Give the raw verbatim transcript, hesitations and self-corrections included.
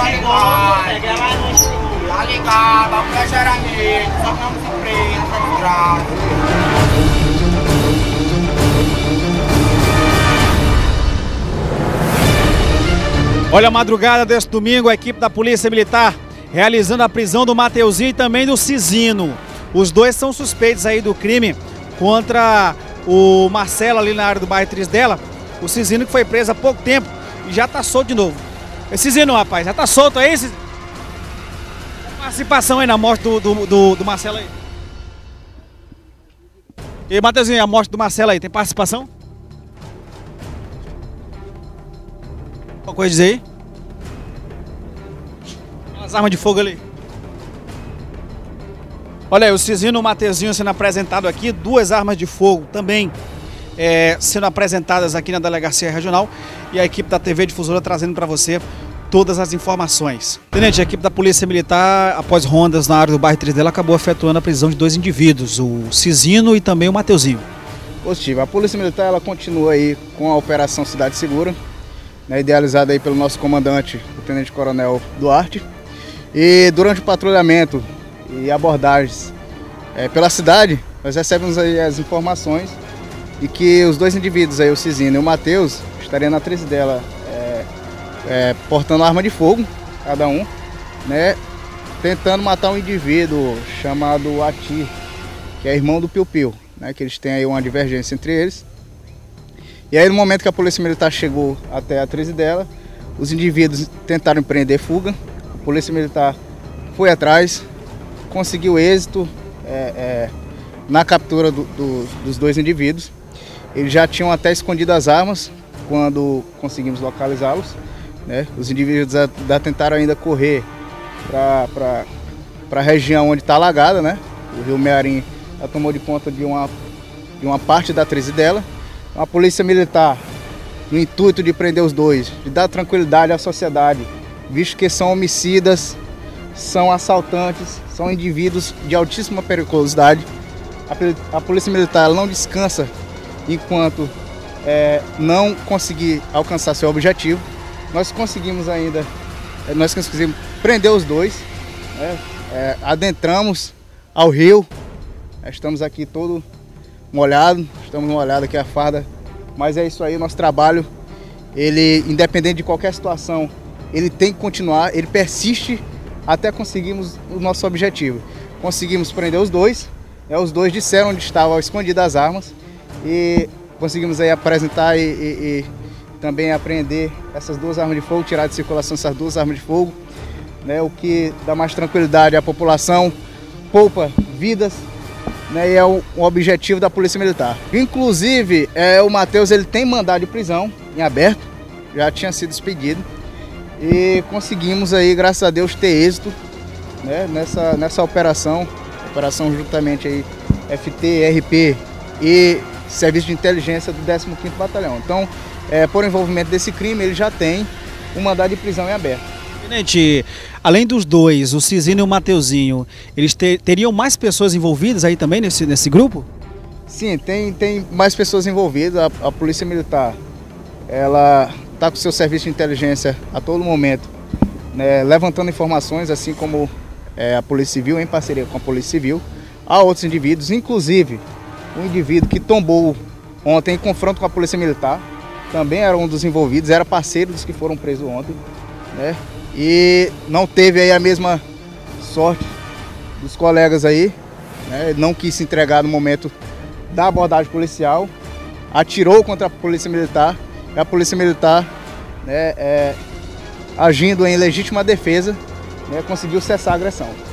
tá ligado. Tá ligado, vamos deixar a gente, só que não se prenda, tá ligado. Olha, a madrugada desse domingo, a equipe da Polícia Militar realizando a prisão do Mateuzinho e também do Cizino. Os dois são suspeitos aí do crime contra o Marcelo ali na área do bairro Trisdela. O Cizino que foi preso há pouco tempo e já tá solto de novo. Esse Cizino, rapaz, já tá solto aí? Esse... participação aí na morte do, do, do, do Marcelo aí. E Mateuzinho, a morte do Marcelo aí, tem participação? Alguma coisa a dizer aí? As armas de fogo ali. Olha aí, o Cizino e o Mateuzinho sendo apresentado aqui, duas armas de fogo também é, sendo apresentadas aqui na Delegacia Regional e a equipe da T V Difusora trazendo para você todas as informações. Tenente, a equipe da Polícia Militar, após rondas na área do bairro Trisdela, acabou efetuando a prisão de dois indivíduos, o Cizino e também o Mateuzinho. Positivo. A Polícia Militar ela continua aí com a Operação Cidade Segura, né, idealizada aí pelo nosso comandante, o Tenente Coronel Duarte. E durante o patrulhamento e abordagens é, pela cidade, nós recebemos aí as informações de que os dois indivíduos, aí, o Cizino e o Mateus, estariam na Trisdela é, é, portando arma de fogo, cada um, né, tentando matar um indivíduo chamado Ati, que é irmão do Piu Piu, né, que eles têm aí uma divergência entre eles. E aí no momento que a Polícia Militar chegou até a Trisdela, os indivíduos tentaram empreender fuga. A Polícia Militar foi atrás, conseguiu êxito é, é, na captura do, do, dos dois indivíduos. Eles já tinham até escondido as armas quando conseguimos localizá-los, né? Os indivíduos já tentaram ainda correr para a região onde está alagada, né? O rio Mearim já tomou de conta de uma, de uma parte da Trisdela. A Polícia Militar, no intuito de prender os dois, de dar tranquilidade à sociedade, visto que são homicidas, são assaltantes, são indivíduos de altíssima periculosidade. A, a Polícia Militar ela não descansa enquanto é, não conseguir alcançar seu objetivo. Nós conseguimos ainda, é, nós conseguimos prender os dois, né? é, adentramos ao rio, estamos aqui todo molhado, estamos molhados aqui a farda, mas é isso aí, nosso trabalho, ele, independente de qualquer situação, ele tem que continuar, ele persiste até conseguirmos o nosso objetivo. Conseguimos prender os dois, né, os dois disseram onde estavam escondidas as armas e conseguimos aí apresentar e, e, e também apreender essas duas armas de fogo, tirar de circulação essas duas armas de fogo, né, o que dá mais tranquilidade à população, poupa vidas, né, e é o, o objetivo da Polícia Militar. Inclusive, é, o Mateus ele tem mandado de prisão em aberto, já tinha sido expedido. E conseguimos aí, graças a Deus, ter êxito, né, nessa, nessa operação, operação juntamente aí F T, R P e Serviço de Inteligência do décimo quinto Batalhão. Então, é, por envolvimento desse crime, ele já tem um mandado de prisão em aberto. Tenente, além dos dois, o Cizino e o Mateuzinho, eles ter, teriam mais pessoas envolvidas aí também nesse, nesse grupo? Sim, tem, tem mais pessoas envolvidas. A, a Polícia Militar, ela está com o seu serviço de inteligência a todo momento, né, levantando informações, assim como é, a Polícia Civil, em parceria com a Polícia Civil, a outros indivíduos, inclusive um indivíduo que tombou ontem em confronto com a Polícia Militar, também era um dos envolvidos, era parceiro dos que foram presos ontem, né, e não teve aí a mesma sorte dos colegas aí, né, não quis se entregar no momento da abordagem policial, atirou contra a Polícia Militar, e a Polícia Militar, né, é, agindo em legítima defesa, né, conseguiu cessar a agressão.